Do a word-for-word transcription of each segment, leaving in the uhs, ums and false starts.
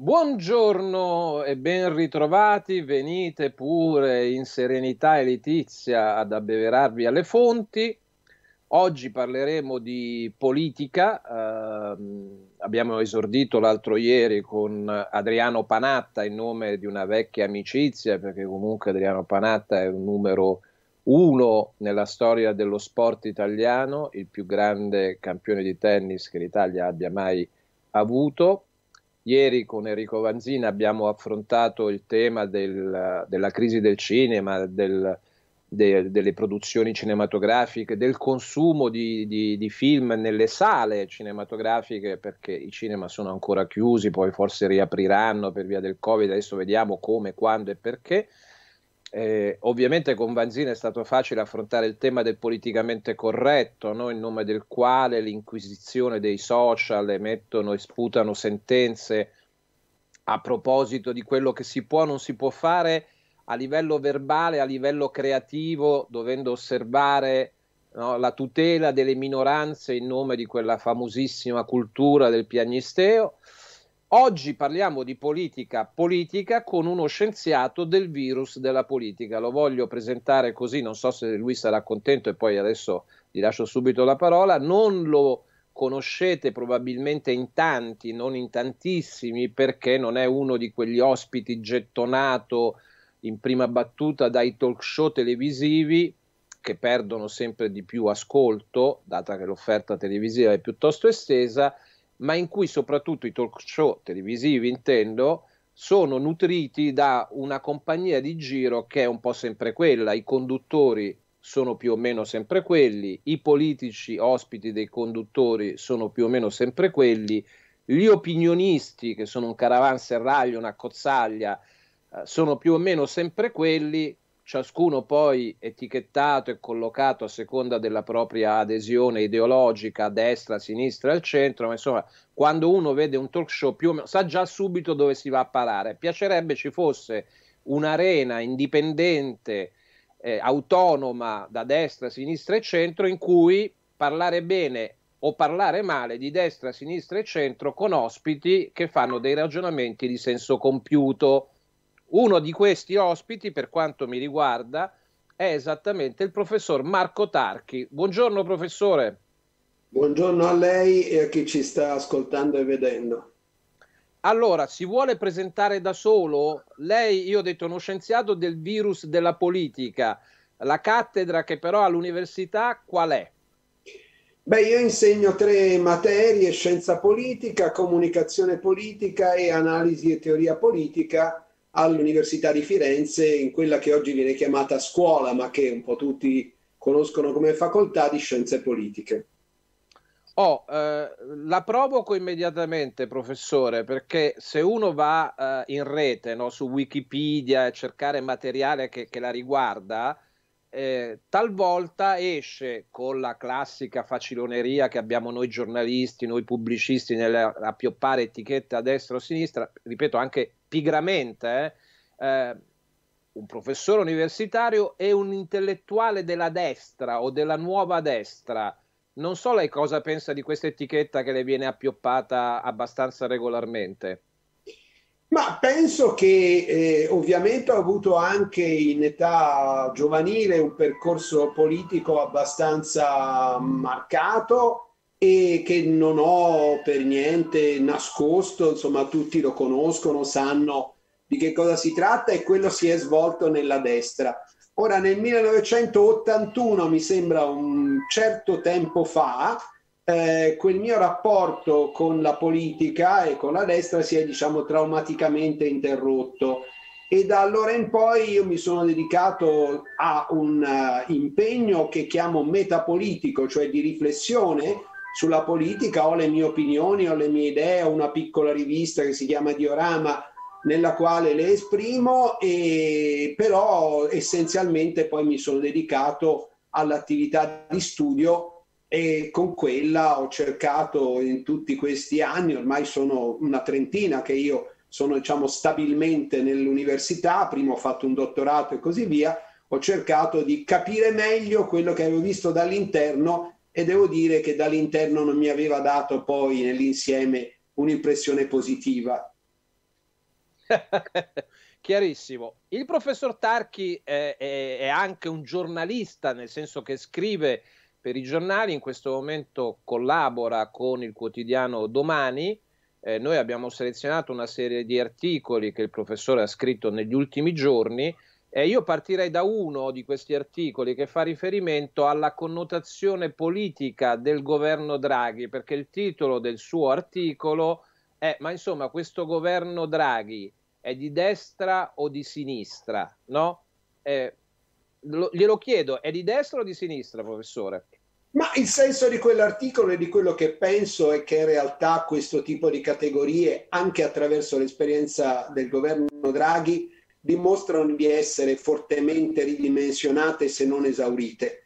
Buongiorno e ben ritrovati, venite pure in serenità e letizia ad abbeverarvi alle fonti. Oggi parleremo di politica, ehm, abbiamo esordito l'altro ieri con Adriano Panatta in nome di una vecchia amicizia, perché comunque Adriano Panatta è un numero uno nella storia dello sport italiano, il più grande campione di tennis che l'Italia abbia mai avuto. Ieri con Enrico Vanzina abbiamo affrontato il tema del- della crisi del cinema, del- de- delle produzioni cinematografiche, del consumo di, di- di film nelle sale cinematografiche, perché i cinema sono ancora chiusi, poi forse riapriranno per via del Covid, adesso vediamo come, quando e perché. Eh, ovviamente con Vanzina è stato facile affrontare il tema del politicamente corretto, no? In nome del quale l'inquisizione dei social emettono e sputano sentenze a proposito di quello che si può o non si può fare a livello verbale, a livello creativo, dovendo osservare, no, la tutela delle minoranze in nome di quella famosissima cultura del piagnisteo. Oggi parliamo di politica politica con uno scienziato del virus della politica. Lo voglio presentare così, non so se lui sarà contento e poi adesso gli lascio subito la parola. Non lo conoscete probabilmente in tanti, non in tantissimi, perché non è uno di quegli ospiti gettonato in prima battuta dai talk show televisivi che perdono sempre di più ascolto, data che l'offerta televisiva è piuttosto estesa, ma in cui soprattutto i talk show televisivi, intendo, sono nutriti da una compagnia di giro che è un po' sempre quella, i conduttori sono più o meno sempre quelli, i politici ospiti dei conduttori sono più o meno sempre quelli, gli opinionisti, che sono un caravanserraglio, una cozzaglia, eh, sono più o meno sempre quelli, ciascuno poi etichettato e collocato a seconda della propria adesione ideologica, a destra, a sinistra, al centro, ma insomma, quando uno vede un talk show più o meno sa già subito dove si va a parare. Piacerebbe ci fosse un'arena indipendente, eh, autonoma da destra, sinistra e centro, in cui parlare bene o parlare male di destra, sinistra e centro con ospiti che fanno dei ragionamenti di senso compiuto. Uno di questi ospiti, per quanto mi riguarda, è esattamente il professor Marco Tarchi. Buongiorno professore. Buongiorno a lei e a chi ci sta ascoltando e vedendo. Allora, si vuole presentare da solo? Lei, io ho detto, uno scienziato del virus della politica. La cattedra che però all'università qual è? Beh, io insegno tre materie: scienza politica, comunicazione politica e analisi e teoria politica all'Università di Firenze, in quella che oggi viene chiamata scuola, ma che un po' tutti conoscono come facoltà di scienze politiche. Oh, eh, la provoco immediatamente, professore, perché se uno va eh, in rete, no, su Wikipedia e cercare materiale che, che la riguarda, eh, talvolta esce con la classica faciloneria che abbiamo noi giornalisti, noi pubblicisti nell'appioppare etichette a destra o a sinistra, ripeto anche pigramente, eh, eh, un professore universitario e un intellettuale della destra o della nuova destra. Non so lei cosa pensa di questa etichetta che le viene appioppata abbastanza regolarmente. Ma penso che eh, ovviamente ho avuto anche in età giovanile un percorso politico abbastanza marcato e che non ho per niente nascosto, insomma tutti lo conoscono, sanno di che cosa si tratta e quello si è svolto nella destra. Ora, nel millenovecentottantuno, mi sembra un certo tempo fa, eh, quel mio rapporto con la politica e con la destra si è, diciamo, traumaticamente interrotto e da allora in poi io mi sono dedicato a un uh, impegno che chiamo metapolitico, cioè di riflessione sulla politica. Ho le mie opinioni, ho le mie idee, ho una piccola rivista che si chiama Diorama nella quale le esprimo, e però essenzialmente poi mi sono dedicato all'attività di studio e con quella ho cercato in tutti questi anni, ormai sono una trentina che io sono, diciamo, stabilmente nell'università, prima ho fatto un dottorato e così via, ho cercato di capire meglio quello che avevo visto dall'interno e devo dire che dall'interno non mi aveva dato poi nell'insieme un'impressione positiva. Chiarissimo. Il professor Tarchi è, è, è anche un giornalista, nel senso che scrive per i giornali, in questo momento collabora con il quotidiano Domani. Eh, noi abbiamo selezionato una serie di articoli che il professore ha scritto negli ultimi giorni e io partirei da uno di questi articoli che fa riferimento alla connotazione politica del governo Draghi, perché il titolo del suo articolo è: ma insomma, questo governo Draghi è di destra o di sinistra, no? Eh, lo, glielo chiedo, è di destra o di sinistra, professore? Ma il senso di quell'articolo e di quello che penso è che in realtà questo tipo di categorie, anche attraverso l'esperienza del governo Draghi, dimostrano di essere fortemente ridimensionate se non esaurite.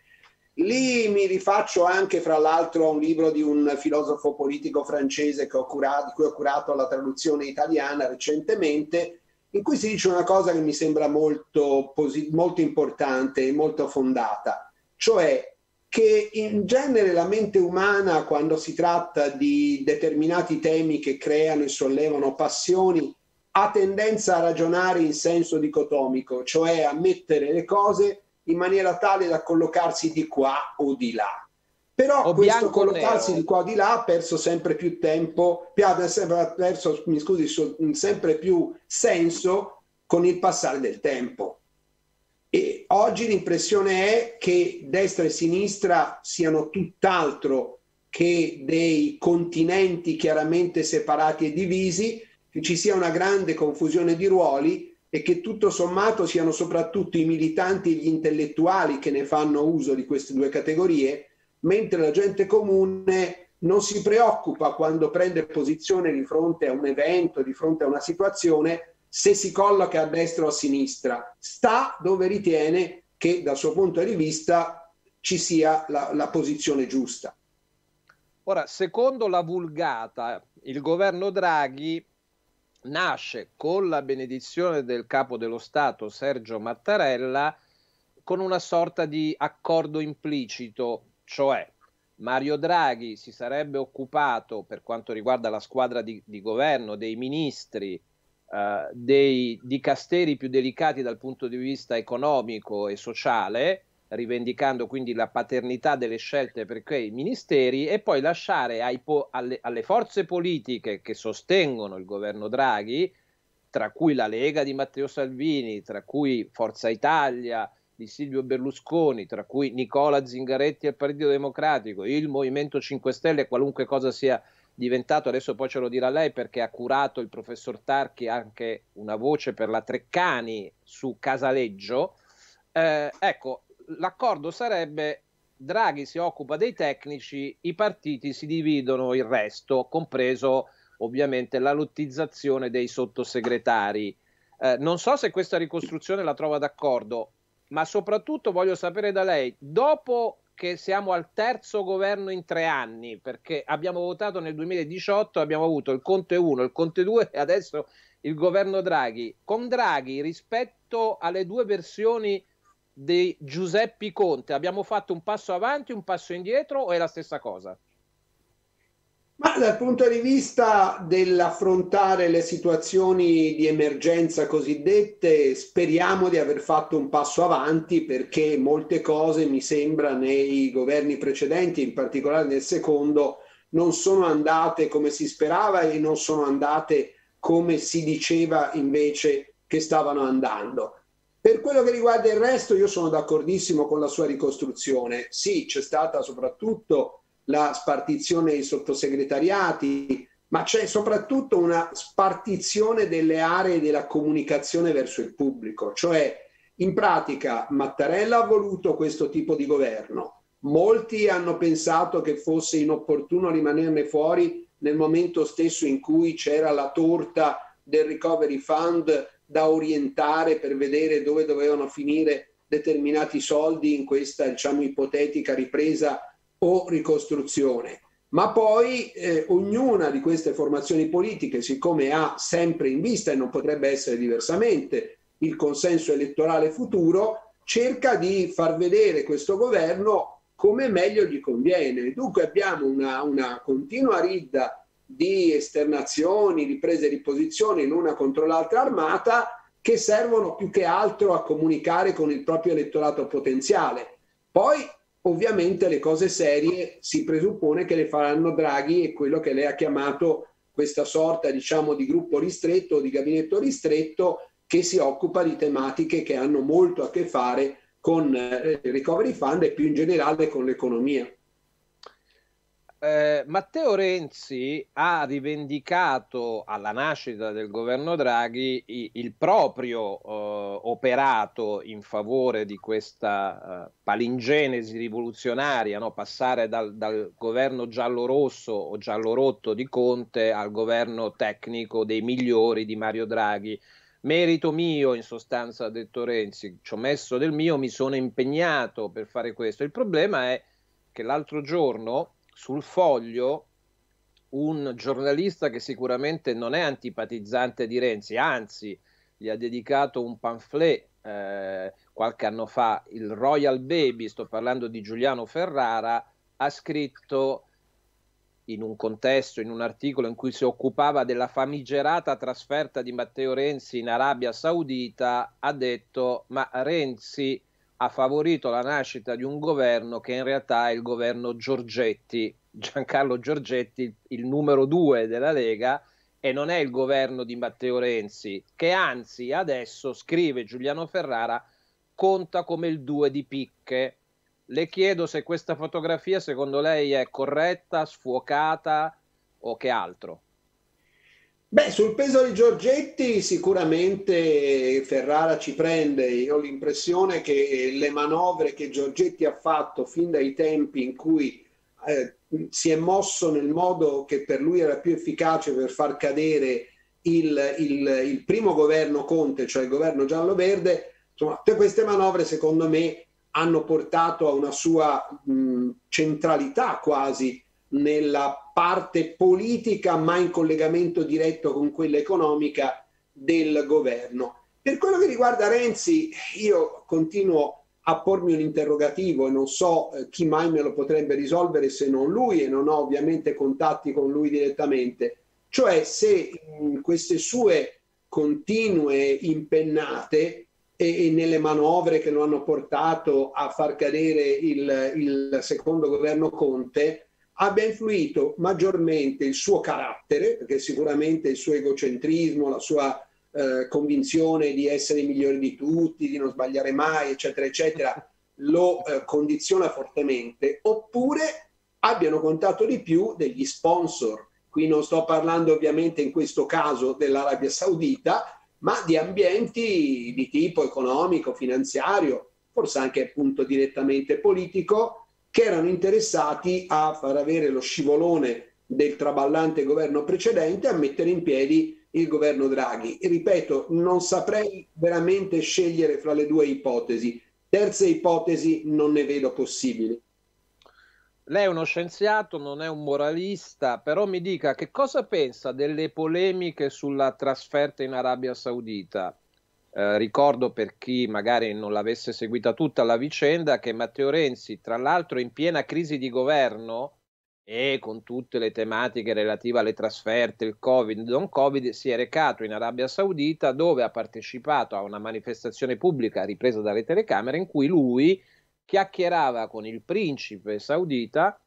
Lì mi rifaccio anche, fra l'altro, a un libro di un filosofo politico francese che ho curato, di cui ho curato la traduzione italiana recentemente, in cui si dice una cosa che mi sembra molto, molto importante e molto fondata, cioè che in genere la mente umana, quando si tratta di determinati temi che creano e sollevano passioni, ha tendenza a ragionare in senso dicotomico, cioè a mettere le cose in maniera tale da collocarsi di qua o di là. Però o questo collocarsi nero. di qua o di là ha perso sempre più tempo, ha perso, mi scusi, sempre più senso con il passare del tempo. E oggi l'impressione è che destra e sinistra siano tutt'altro che dei continenti chiaramente separati e divisi, che ci sia una grande confusione di ruoli e che tutto sommato siano soprattutto i militanti e gli intellettuali che ne fanno uso di queste due categorie, mentre la gente comune non si preoccupa quando prende posizione di fronte a un evento, di fronte a una situazione, se si colloca a destra o a sinistra. Sta dove ritiene che dal suo punto di vista ci sia la, la posizione giusta. Ora, secondo la Vulgata, il governo Draghi nasce con la benedizione del capo dello Stato Sergio Mattarella con una sorta di accordo implicito, cioè Mario Draghi si sarebbe occupato, per quanto riguarda la squadra di, di governo, dei ministri, eh, dei dicasteri più delicati dal punto di vista economico e sociale, rivendicando quindi la paternità delle scelte per quei ministeri, e poi lasciare ai po- alle, alle forze politiche che sostengono il governo Draghi, tra cui la Lega di Matteo Salvini, tra cui Forza Italia di Silvio Berlusconi, tra cui Nicola Zingaretti al Partito Democratico, il Movimento cinque Stelle, qualunque cosa sia diventato, adesso poi ce lo dirà lei perché ha curato il professor Tarchi anche una voce per la Treccani su Casaleggio. Eh, ecco, l'accordo sarebbe: Draghi si occupa dei tecnici, i partiti si dividono il resto, compreso ovviamente la lottizzazione dei sottosegretari. Eh, non so se questa ricostruzione la trova d'accordo, ma soprattutto voglio sapere da lei, dopo che siamo al terzo governo in tre anni, perché abbiamo votato nel duemiladiciotto, abbiamo avuto il Conte uno, il Conte due e adesso il governo Draghi. Con Draghi, rispetto alle due versioni di Giuseppe Conte, abbiamo fatto un passo avanti, un passo indietro o è la stessa cosa? Ma dal punto di vista dell'affrontare le situazioni di emergenza cosiddette, speriamo di aver fatto un passo avanti, perché molte cose, mi sembra, nei governi precedenti, in particolare nel secondo, non sono andate come si sperava e non sono andate come si diceva invece che stavano andando. Per quello che riguarda il resto, io sono d'accordissimo con la sua ricostruzione. Sì, c'è stata soprattutto la spartizione dei sottosegretariati, ma c'è soprattutto una spartizione delle aree della comunicazione verso il pubblico. Cioè, in pratica, Mattarella ha voluto questo tipo di governo. Molti hanno pensato che fosse inopportuno rimanerne fuori nel momento stesso in cui c'era la torta del Recovery Fund da orientare per vedere dove dovevano finire determinati soldi in questa, diciamo, ipotetica ripresa o ricostruzione. Ma poi eh, ognuna di queste formazioni politiche, siccome ha sempre in vista, e non potrebbe essere diversamente, il consenso elettorale futuro, cerca di far vedere questo governo come meglio gli conviene. Dunque abbiamo una, una continua ridda di esternazioni, di prese di posizione l'una contro l'altra armata, che servono più che altro a comunicare con il proprio elettorato potenziale. Poi ovviamente le cose serie si presuppone che le faranno Draghi e quello che lei ha chiamato questa sorta, diciamo, di gruppo ristretto o di gabinetto ristretto che si occupa di tematiche che hanno molto a che fare con eh, il recovery fund e più in generale con l'economia. Eh, Matteo Renzi ha rivendicato alla nascita del governo Draghi i- il proprio eh, operato in favore di questa eh, palingenesi rivoluzionaria, no? Passare dal, dal governo giallo-rosso o giallo-rotto di Conte al governo tecnico dei migliori di Mario Draghi. Merito mio, in sostanza, ha detto Renzi, ci ho messo del mio, mi sono impegnato per fare questo. Il problema è che l'altro giorno sul Foglio un giornalista che sicuramente non è antipatizzante di Renzi, anzi gli ha dedicato un pamphlet eh, qualche anno fa, il Royal Baby, sto parlando di Giuliano Ferrara, ha scritto in un contesto, in un articolo in cui si occupava della famigerata trasferta di Matteo Renzi in Arabia Saudita, ha detto: ma Renzi ha favorito la nascita di un governo che in realtà è il governo Giorgetti, Giancarlo Giorgetti, il numero due della Lega, e non è il governo di Matteo Renzi, che anzi adesso, scrive Giuliano Ferrara, conta come il due di picche. Le chiedo se questa fotografia secondo lei è corretta, sfuocata o che altro. Beh, sul peso di Giorgetti sicuramente Ferrara ci prende. Io ho l'impressione che le manovre che Giorgetti ha fatto fin dai tempi in cui eh, si è mosso nel modo che per lui era più efficace per far cadere il, il, il primo governo Conte, cioè il governo giallo-verde, insomma, tutte queste manovre secondo me hanno portato a una sua mh, centralità quasi nella parte politica, ma in collegamento diretto con quella economica del governo. Per quello che riguarda Renzi, io continuo a pormi un interrogativo e non so eh, chi mai me lo potrebbe risolvere se non lui, e non ho ovviamente contatti con lui direttamente, cioè se in queste sue continue impennate e, e nelle manovre che lo hanno portato a far cadere il, il secondo governo Conte abbia influito maggiormente il suo carattere, perché sicuramente il suo egocentrismo, la sua eh, convinzione di essere il migliore di tutti, di non sbagliare mai, eccetera, eccetera, lo eh, condiziona fortemente, oppure abbiano contato di più degli sponsor. Qui non sto parlando ovviamente in questo caso dell'Arabia Saudita, ma di ambienti di tipo economico, finanziario, forse anche appunto direttamente politico, che erano interessati a far avere lo scivolone del traballante governo precedente a mettere in piedi il governo Draghi. E ripeto, non saprei veramente scegliere fra le due ipotesi. Terze ipotesi non ne vedo possibili. Lei è uno scienziato, non è un moralista, però mi dica che cosa pensa delle polemiche sulla trasferta in Arabia Saudita. Eh, ricordo per chi magari non l'avesse seguita tutta la vicenda che Matteo Renzi, tra l'altro in piena crisi di governo e con tutte le tematiche relative alle trasferte, il Covid, non Covid, si è recato in Arabia Saudita dove ha partecipato a una manifestazione pubblica ripresa dalle telecamere in cui lui chiacchierava con il principe saudita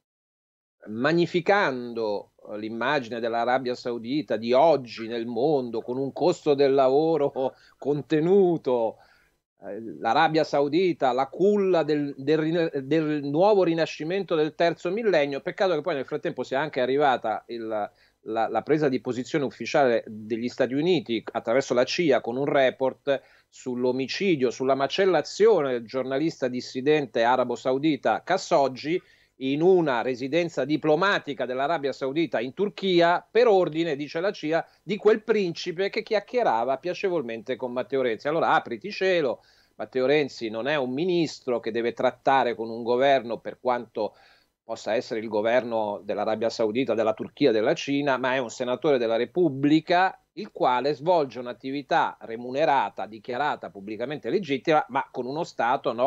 magnificando l'immagine dell'Arabia Saudita di oggi nel mondo con un costo del lavoro contenuto, l'Arabia Saudita, la culla del, del, del nuovo rinascimento del terzo millennio. Peccato che poi nel frattempo sia anche arrivata il, la, la presa di posizione ufficiale degli Stati Uniti attraverso la C I A con un report sull'omicidio, sulla macellazione del giornalista dissidente arabo saudita Khashoggi in una residenza diplomatica dell'Arabia Saudita in Turchia per ordine, dice la C I A, di quel principe che chiacchierava piacevolmente con Matteo Renzi. Allora apriti cielo, Matteo Renzi non è un ministro che deve trattare con un governo, per quanto possa essere il governo dell'Arabia Saudita, della Turchia, della Cina, ma è un senatore della Repubblica il quale svolge un'attività remunerata, dichiarata pubblicamente legittima, ma con uno Stato, no,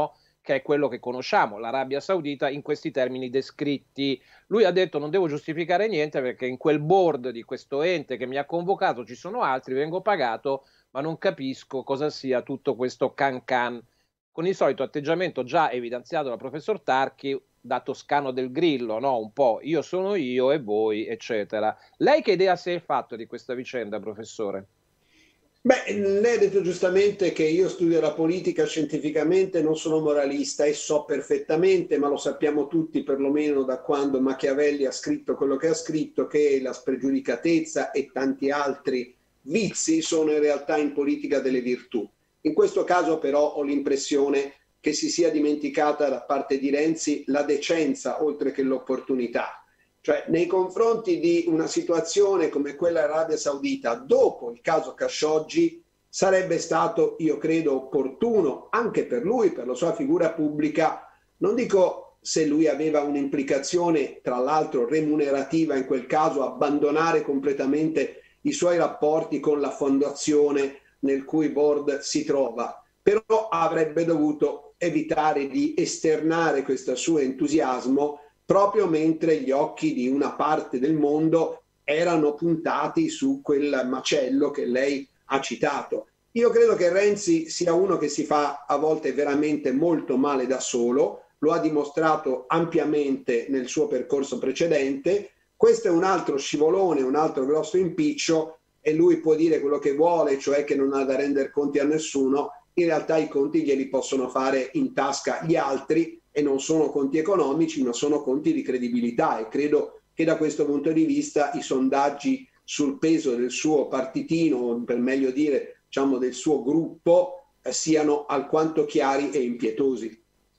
che è quello che conosciamo, l'Arabia Saudita in questi termini descritti. Lui ha detto non devo giustificare niente perché in quel board di questo ente che mi ha convocato ci sono altri, vengo pagato, ma non capisco cosa sia tutto questo can-can, con il solito atteggiamento già evidenziato dal professor Tarchi da Toscano del Grillo, no? Un po' io sono io e voi, eccetera. Lei che idea si è fatto di questa vicenda, professore? Beh, lei ha detto giustamente che io studio la politica scientificamente, non sono moralista e so perfettamente, ma lo sappiamo tutti perlomeno da quando Machiavelli ha scritto quello che ha scritto, che la spregiudicatezza e tanti altri vizi sono in realtà in politica delle virtù. In questo caso però ho l'impressione che si sia dimenticata da parte di Renzi la decenza oltre che l'opportunità. Cioè, nei confronti di una situazione come quella dell'Arabia Saudita, dopo il caso Khashoggi, sarebbe stato, io credo, opportuno anche per lui, per la sua figura pubblica, non dico se lui aveva un'implicazione, tra l'altro remunerativa in quel caso, abbandonare completamente i suoi rapporti con la fondazione nel cui board si trova, però avrebbe dovuto evitare di esternare questo suo entusiasmo proprio mentre gli occhi di una parte del mondo erano puntati su quel macello che lei ha citato. Io credo che Renzi sia uno che si fa a volte veramente molto male da solo, lo ha dimostrato ampiamente nel suo percorso precedente. Questo è un altro scivolone, un altro grosso impiccio e lui può dire quello che vuole, cioè che non ha da rendere conti a nessuno. In realtà i conti glieli possono fare in tasca gli altri e non sono conti economici, ma sono conti di credibilità e credo che da questo punto di vista i sondaggi sul peso del suo partitino, per meglio dire, diciamo del suo gruppo, eh, siano alquanto chiari e impietosi.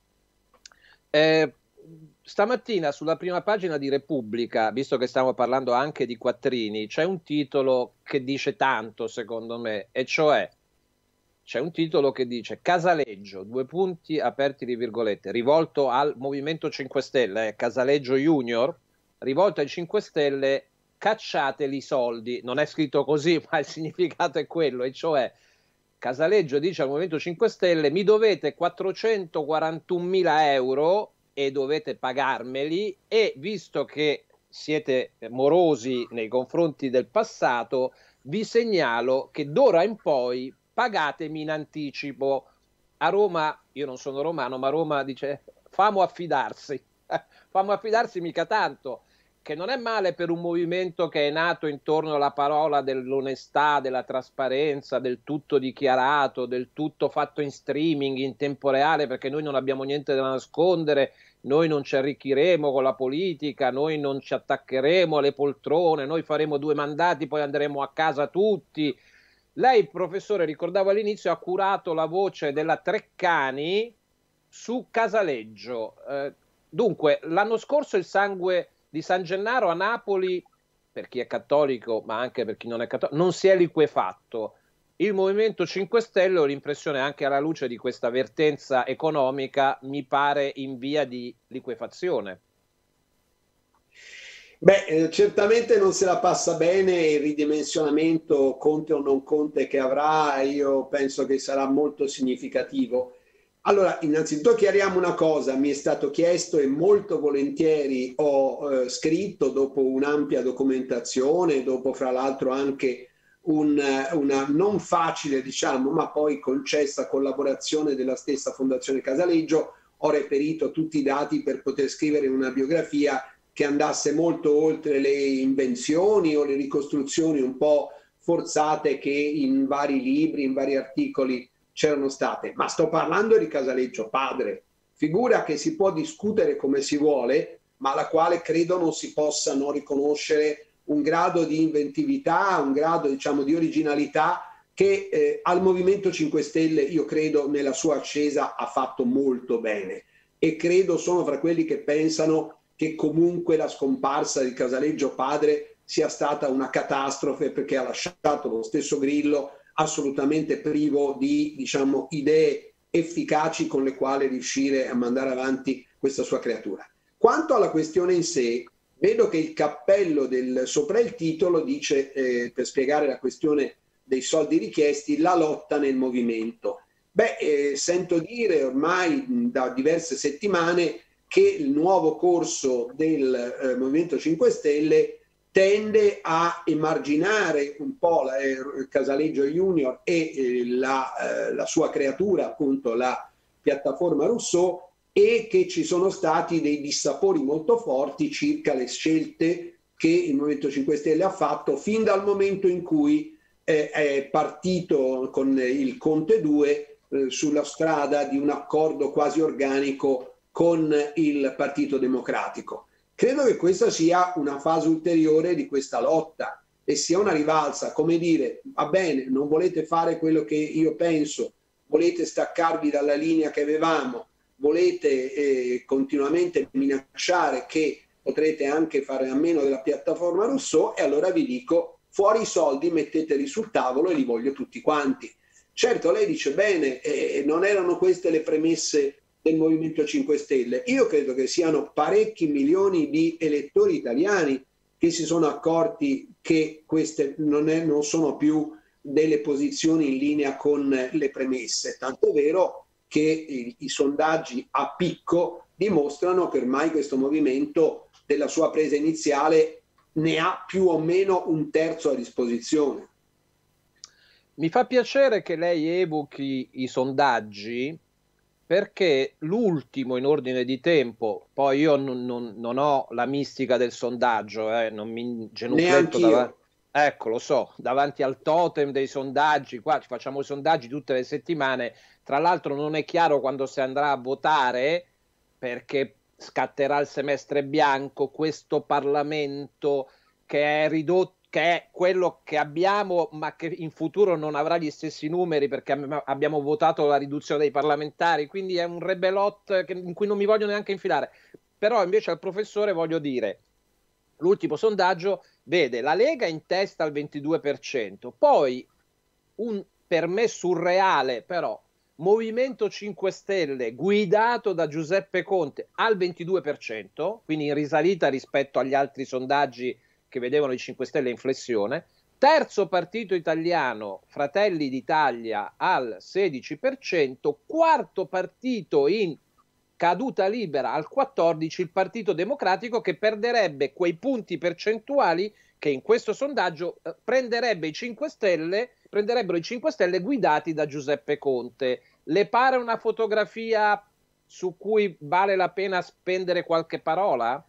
Eh, stamattina sulla prima pagina di Repubblica, visto che stiamo parlando anche di quattrini, c'è un titolo che dice tanto secondo me, e cioè c'è un titolo che dice Casaleggio, due punti aperti di virgolette, rivolto al Movimento cinque Stelle, eh, Casaleggio Junior, rivolto ai cinque Stelle, cacciateli i soldi. Non è scritto così, ma il significato è quello, e cioè Casaleggio dice al Movimento cinque Stelle mi dovete quattrocentoquarantunomila euro e dovete pagarmeli e visto che siete morosi nei confronti del passato, vi segnalo che d'ora in poi pagatemi in anticipo. A Roma, io non sono romano, ma Roma dice famo affidarsi, famo affidarsi mica tanto, che non è male per un movimento che è nato intorno alla parola dell'onestà, della trasparenza, del tutto dichiarato, del tutto fatto in streaming, in tempo reale, perché noi non abbiamo niente da nascondere, noi non ci arricchiremo con la politica, noi non ci attaccheremo alle poltrone, noi faremo due mandati, poi andremo a casa tutti. Lei, professore, ricordavo all'inizio, ha curato la voce della Treccani su Casaleggio. Eh, dunque, l'anno scorso il sangue di San Gennaro a Napoli, per chi è cattolico, ma anche per chi non è cattolico, non si è liquefatto. Il Movimento cinque Stelle, ho l'impressione anche alla luce di questa vertenza economica, mi pare in via di liquefazione. Beh, eh, certamente non se la passa bene il ridimensionamento Conte o non Conte che avrà, io penso che sarà molto significativo. Allora, innanzitutto chiariamo una cosa, mi è stato chiesto e molto volentieri ho eh, scritto dopo un'ampia documentazione, dopo fra l'altro anche un, una non facile, diciamo, ma poi concessa collaborazione della stessa Fondazione Casaleggio, ho reperito tutti i dati per poter scrivere una biografia che andasse molto oltre le invenzioni o le ricostruzioni un po' forzate che in vari libri, in vari articoli c'erano state. Ma sto parlando di Casaleggio padre, figura che si può discutere come si vuole, ma alla quale credo non si possa non riconoscere un grado di inventività, un grado, diciamo, di originalità che eh, al Movimento cinque Stelle, io credo, nella sua ascesa ha fatto molto bene. E credo sono fra quelli che pensano che comunque la scomparsa di Casaleggio padre sia stata una catastrofe perché ha lasciato lo stesso Grillo assolutamente privo di, diciamo, idee efficaci con le quali riuscire a mandare avanti questa sua creatura. Quanto alla questione in sé, vedo che il cappello del sopra il titolo dice, eh, per spiegare la questione dei soldi richiesti, la lotta nel movimento. Beh, eh, sento dire ormai da diverse settimane che il nuovo corso del eh, Movimento cinque Stelle tende a emarginare un po' la, eh, Casaleggio Junior e eh, la, eh, la sua creatura, appunto la piattaforma Rousseau, e che ci sono stati dei dissapori molto forti circa le scelte che il Movimento cinque Stelle ha fatto fin dal momento in cui eh, è partito con il Conte due eh, sulla strada di un accordo quasi organico con il Partito Democratico. Credo che questa sia una fase ulteriore di questa lotta e sia una rivalsa, come dire, va bene, non volete fare quello che io penso, volete staccarvi dalla linea che avevamo, volete eh, continuamente minacciare che potrete anche fare a meno della piattaforma Rousseau, e allora vi dico, fuori i soldi, metteteli sul tavolo e li voglio tutti quanti. Certo, lei dice, bene, eh, non erano queste le premesse del Movimento cinque Stelle. Io credo che siano parecchi milioni di elettori italiani che si sono accorti che queste non, è, non sono più delle posizioni in linea con le premesse, tanto è vero che i, i sondaggi a picco dimostrano che ormai questo movimento della sua presa iniziale ne ha più o meno un terzo a disposizione. Mi fa piacere che lei evochi i sondaggi, perché l'ultimo in ordine di tempo, poi io non, non, non ho la mistica del sondaggio, eh, non mi genufletto davanti, ecco, lo so, davanti al totem dei sondaggi, qua ci facciamo i sondaggi tutte le settimane, tra l'altro non è chiaro quando si andrà a votare, perché scatterà il semestre bianco, questo Parlamento che è ridotto, che è quello che abbiamo, ma che in futuro non avrà gli stessi numeri perché abbiamo votato la riduzione dei parlamentari, quindi è un rebelot in cui non mi voglio neanche infilare. Però invece al professore voglio dire, l'ultimo sondaggio vede la Lega in testa al ventidue per cento, poi un per me surreale però Movimento cinque Stelle guidato da Giuseppe Conte al ventidue per cento, quindi in risalita rispetto agli altri sondaggi che vedevano i cinque Stelle in flessione. Terzo partito italiano, Fratelli d'Italia al sedici per cento, quarto partito in caduta libera al quattordici per cento, il Partito Democratico, che perderebbe quei punti percentuali che in questo sondaggio eh, prenderebbe i cinque Stelle, prenderebbero i cinque Stelle guidati da Giuseppe Conte. Le pare una fotografia su cui vale la pena spendere qualche parola?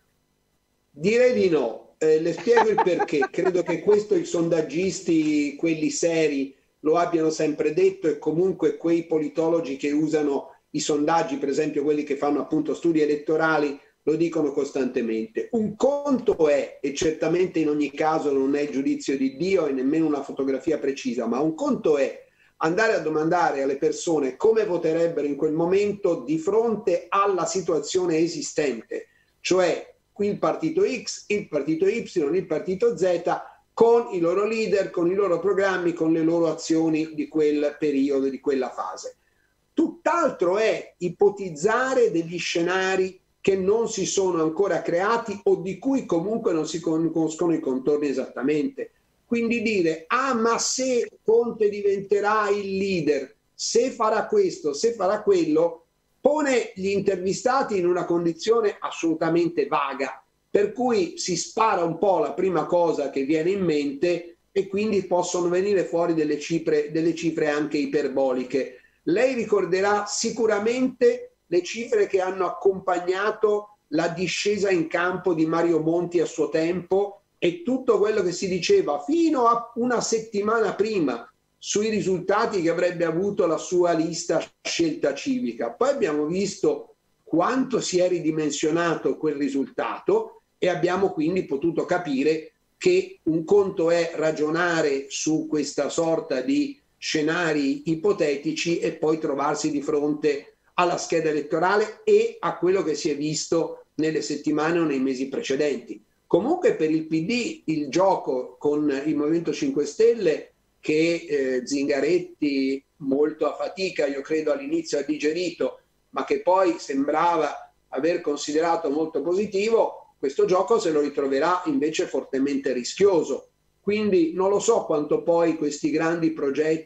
Direi di no. Eh, le spiego il perché. Credo che questo i sondaggisti, quelli seri, lo abbiano sempre detto, e comunque quei politologi che usano i sondaggi, per esempio quelli che fanno appunto studi elettorali, lo dicono costantemente. Un conto è, e certamente in ogni caso non è giudizio di Dio e nemmeno una fotografia precisa, ma un conto è andare a domandare alle persone come voterebbero in quel momento di fronte alla situazione esistente, cioè il partito X, il partito Y, il partito Z, con i loro leader, con i loro programmi, con le loro azioni di quel periodo, di quella fase. Tutt'altro è ipotizzare degli scenari che non si sono ancora creati o di cui comunque non si conoscono i contorni esattamente. Quindi dire, ah ma se Conte diventerà il leader, se farà questo, se farà quello, pone gli intervistati in una condizione assolutamente vaga, per cui si spara un po' la prima cosa che viene in mente e quindi possono venire fuori delle cifre, delle cifre anche iperboliche. Lei ricorderà sicuramente le cifre che hanno accompagnato la discesa in campo di Mario Monti a suo tempo e tutto quello che si diceva fino a una settimana prima sui risultati che avrebbe avuto la sua lista Scelta Civica. Poi abbiamo visto quanto si è ridimensionato quel risultato e abbiamo quindi potuto capire che un conto è ragionare su questa sorta di scenari ipotetici e poi trovarsi di fronte alla scheda elettorale e a quello che si è visto nelle settimane o nei mesi precedenti. Comunque per il P D il gioco con il Movimento cinque Stelle, che eh, Zingaretti molto a fatica, io credo all'inizio ha digerito, ma che poi sembrava aver considerato molto positivo, questo gioco se lo ritroverà invece fortemente rischioso. Quindi non lo so quanto poi questi grandi progetti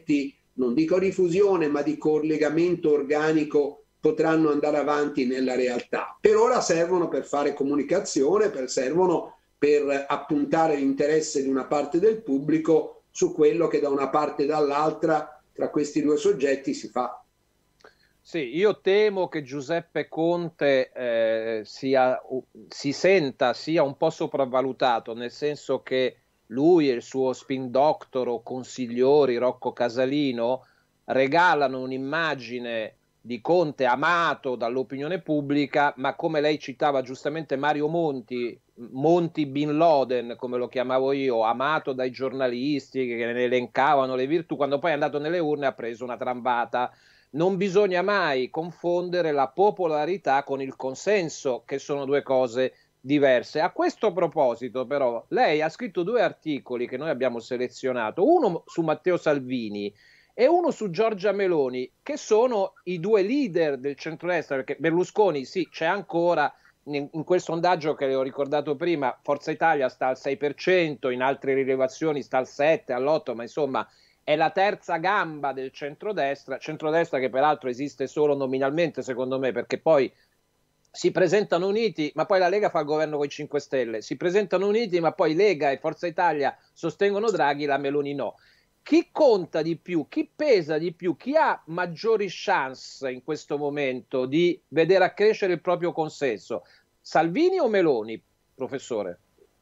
non dico di fusione, ma di collegamento organico potranno andare avanti nella realtà. Per ora servono per fare comunicazione, per, servono per appuntare l'interesse di una parte del pubblico su quello che da una parte e dall'altra tra questi due soggetti si fa. Sì, io temo che Giuseppe Conte eh, sia, si senta sia un po' sopravvalutato, nel senso che lui e il suo spin doctor o consigliori Rocco Casalino regalano un'immagine di Conte amato dall'opinione pubblica, ma come lei citava giustamente Mario Monti, Monti Bin Laden, come lo chiamavo io, amato dai giornalisti che ne elencavano le virtù, quando poi è andato nelle urne ha preso una trambata. Non bisogna mai confondere la popolarità con il consenso, che sono due cose diverse. A questo proposito, però, lei ha scritto due articoli che noi abbiamo selezionato, uno su Matteo Salvini e uno su Giorgia Meloni, che sono i due leader del centrodestra, perché Berlusconi sì, c'è ancora, in, in quel sondaggio che le ho ricordato prima, Forza Italia sta al sei per cento, in altre rilevazioni sta al sette, all'otto, ma insomma è la terza gamba del centrodestra, centrodestra che peraltro esiste solo nominalmente secondo me, perché poi si presentano uniti, ma poi la Lega fa il governo con i cinque Stelle, si presentano uniti, ma poi Lega e Forza Italia sostengono Draghi, la Meloni no. Chi conta di più, chi pesa di più, chi ha maggiori chance in questo momento di vedere accrescere il proprio consenso? Salvini o Meloni, professore?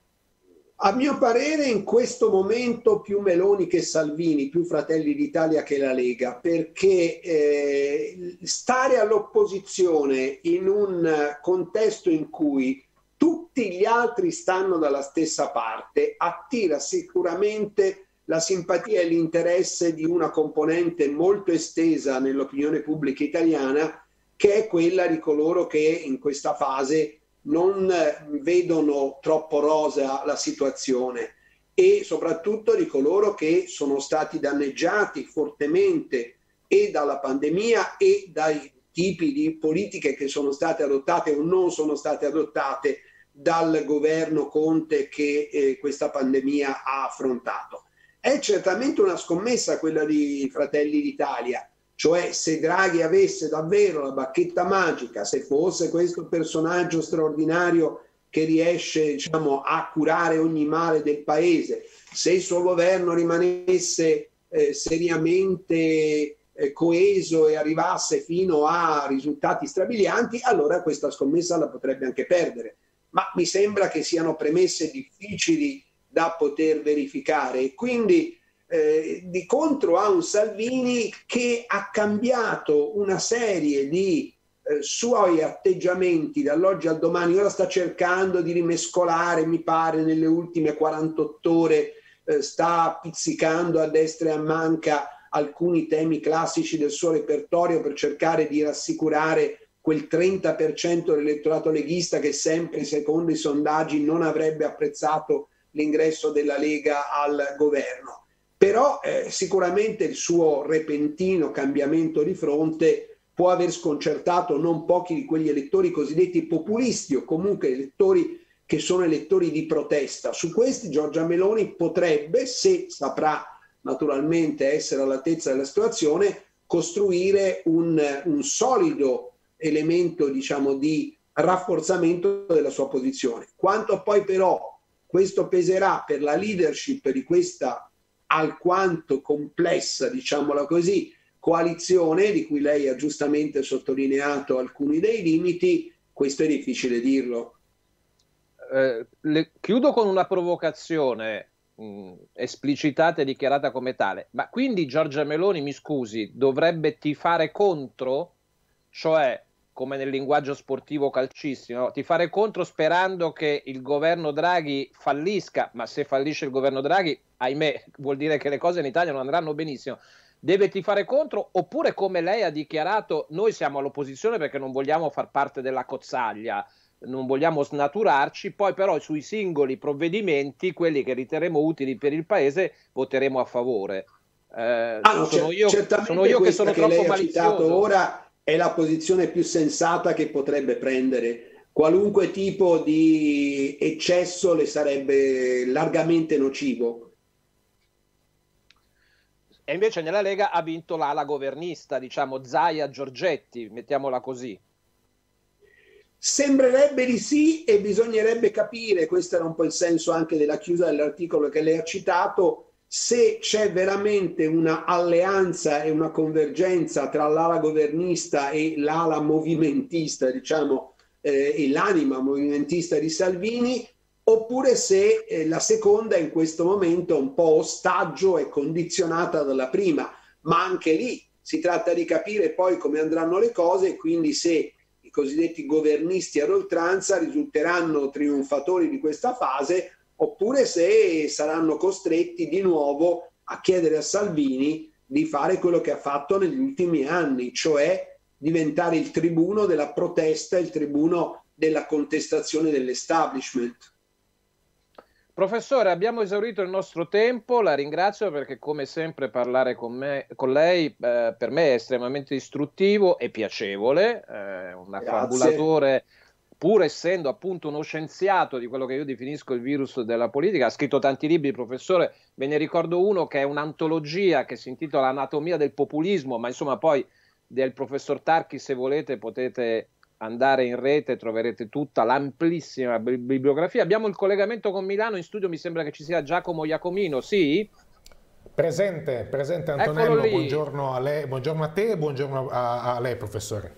A mio parere in questo momento più Meloni che Salvini, più Fratelli d'Italia che la Lega, perché eh, stare all'opposizione in un contesto in cui tutti gli altri stanno dalla stessa parte attira sicuramente la simpatia e l'interesse di una componente molto estesa nell'opinione pubblica italiana, che è quella di coloro che in questa fase non vedono troppo rosa la situazione e soprattutto di coloro che sono stati danneggiati fortemente e dalla pandemia e dai tipi di politiche che sono state adottate o non sono state adottate dal governo Conte che eh, questa pandemia ha affrontato. È certamente una scommessa quella di Fratelli d'Italia, cioè se Draghi avesse davvero la bacchetta magica, se fosse questo personaggio straordinario che riesce, diciamo, a curare ogni male del paese, se il suo governo rimanesse eh, seriamente eh, coeso e arrivasse fino a risultati strabilianti, allora questa scommessa la potrebbe anche perdere. Ma mi sembra che siano premesse difficili da poter verificare e quindi Eh, di contro ha un Salvini che ha cambiato una serie di eh, suoi atteggiamenti dall'oggi al domani. Ora sta cercando di rimescolare, mi pare nelle ultime quarantotto ore eh, sta pizzicando a destra e a manca alcuni temi classici del suo repertorio per cercare di rassicurare quel trenta per cento dell'elettorato leghista che sempre secondo i sondaggi non avrebbe apprezzato l'ingresso della Lega al governo. Però eh, sicuramente il suo repentino cambiamento di fronte può aver sconcertato non pochi di quegli elettori cosiddetti populisti o comunque elettori che sono elettori di protesta. Su questi Giorgia Meloni potrebbe, se saprà naturalmente essere all'altezza della situazione, costruire un, un solido elemento, diciamo, di rafforzamento della sua posizione. Quanto poi però questo peserà per la leadership di questa alquanto complessa, diciamola così, coalizione di cui lei ha giustamente sottolineato alcuni dei limiti, questo è difficile dirlo. Eh, le, chiudo con una provocazione mh, esplicitata e dichiarata come tale, ma quindi Giorgia Meloni, mi scusi, dovrebbe tifare contro, cioè come nel linguaggio sportivo calcistico, no? Tifare contro sperando che il governo Draghi fallisca, ma se fallisce il governo Draghi, ahimè, vuol dire che le cose in Italia non andranno benissimo. Deve tifare contro, oppure come lei ha dichiarato, noi siamo all'opposizione perché non vogliamo far parte della cozzaglia, non vogliamo snaturarci, poi però sui singoli provvedimenti, quelli che riterremo utili per il Paese, voteremo a favore. Eh, ah, no, sono, io, sono io che sono che troppo lei ha malizioso. citato ora è la posizione più sensata che potrebbe prendere. Qualunque tipo di eccesso le sarebbe largamente nocivo. E invece nella Lega ha vinto l'ala governista, diciamo Zaia Giorgetti, mettiamola così. Sembrerebbe di sì, e bisognerebbe capire, questo era un po' il senso anche della chiusa dell'articolo che lei ha citato, se c'è veramente una alleanza e una convergenza tra l'ala governista e l'ala movimentista, diciamo, eh, e l'anima movimentista di Salvini, oppure se eh, la seconda in questo momento è un po' ostaggio e condizionata dalla prima. Ma anche lì si tratta di capire poi come andranno le cose, e quindi se i cosiddetti governisti ad oltranza risulteranno trionfatori di questa fase, oppure se saranno costretti di nuovo a chiedere a Salvini di fare quello che ha fatto negli ultimi anni, cioè diventare il tribuno della protesta, il tribuno della contestazione dell'establishment. Professore, abbiamo esaurito il nostro tempo, la ringrazio perché come sempre parlare con, me, con lei eh, per me è estremamente istruttivo e piacevole, eh, un affabulatore, pur essendo appunto uno scienziato di quello che io definisco il virus della politica, ha scritto tanti libri, professore, ve ne ricordo uno che è un'antologia che si intitola Anatomia del populismo, ma insomma poi del professor Tarchi, se volete potete andare in rete, troverete tutta l'amplissima bibliografia. Abbiamo il collegamento con Milano, in studio mi sembra che ci sia Giacomo Iacomino, sì? Presente, presente Antonello, buongiorno a lei, buongiorno a te e buongiorno a, a lei professore.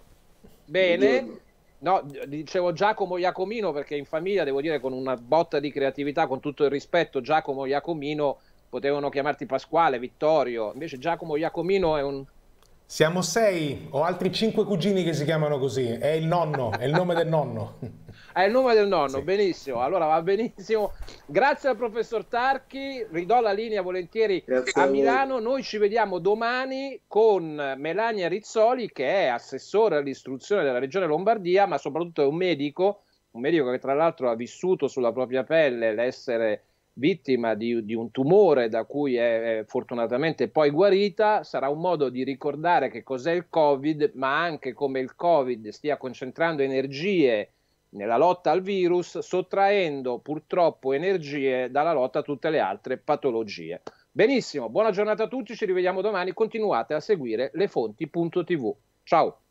Bene, no, dicevo Giacomo Iacomino perché in famiglia, devo dire, con una botta di creatività, con tutto il rispetto, Giacomo Iacomino, potevano chiamarti Pasquale, Vittorio, invece Giacomo Iacomino è un... Siamo sei, ho altri cinque cugini che si chiamano così, è il nonno, è il nome del nonno. È il nome del nonno, sì. Benissimo, allora va benissimo. Grazie al professor Tarchi, ridò la linea volentieri Grazie a Milano, noi ci vediamo domani con Melania Rizzoli che è assessore all'istruzione della regione Lombardia, ma soprattutto è un medico, un medico che tra l'altro ha vissuto sulla propria pelle l'essere vittima di, di un tumore da cui è, è fortunatamente poi guarita. Sarà un modo di ricordare che cos'è il Covid, ma anche come il Covid stia concentrando energie nella lotta al virus, sottraendo purtroppo energie dalla lotta a tutte le altre patologie. Benissimo, buona giornata a tutti, ci rivediamo domani, continuate a seguire lefonti punto tv. Ciao!